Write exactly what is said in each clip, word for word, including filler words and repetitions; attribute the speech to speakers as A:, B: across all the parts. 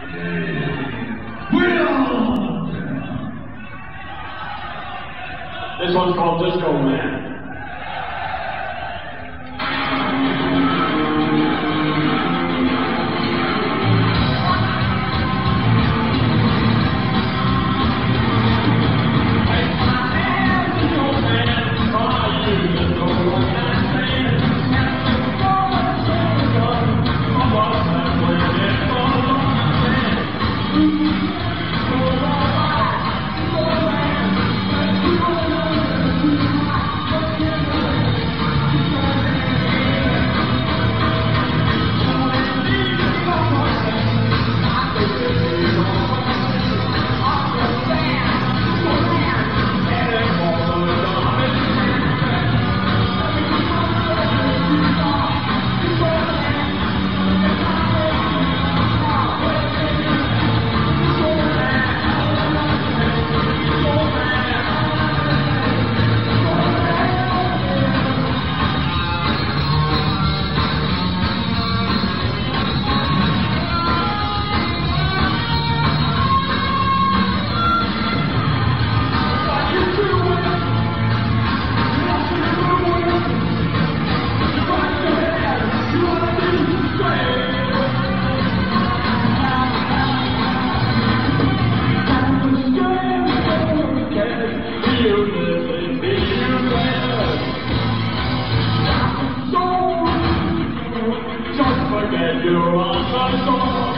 A: This one's called Disco Man. You are the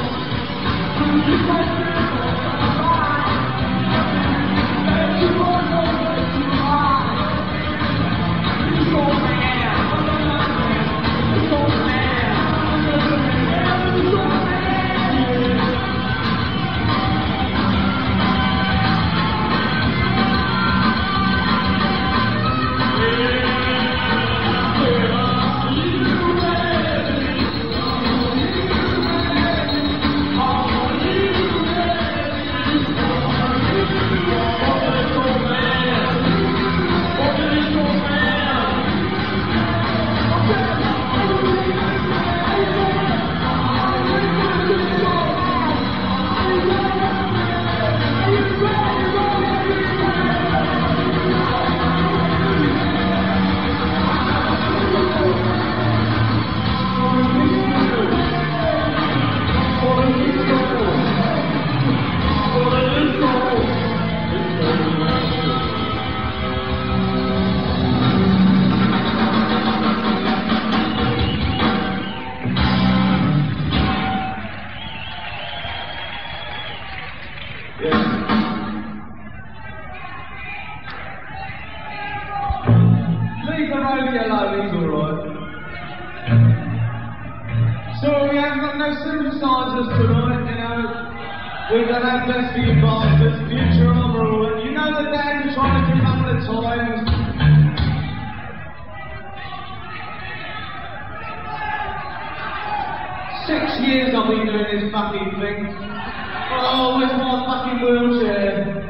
B: So we haven't got no sympathisers tonight, you know. We've got our best for you bastards, future overall, and you know the dad trying to keep up with the times. Six years I've been doing this fucking thing. Oh, where's my fucking wheelchair?